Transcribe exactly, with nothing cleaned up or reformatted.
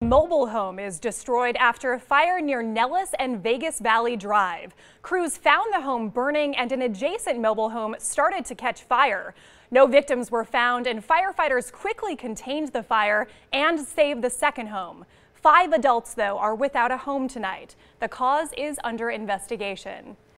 Mobile home is destroyed after a fire near Nellis and Vegas Valley Drive. Crews found the home burning and an adjacent mobile home started to catch fire. No victims were found and firefighters quickly contained the fire and saved the second home. Five adults, though, are without a home tonight. The cause is under investigation.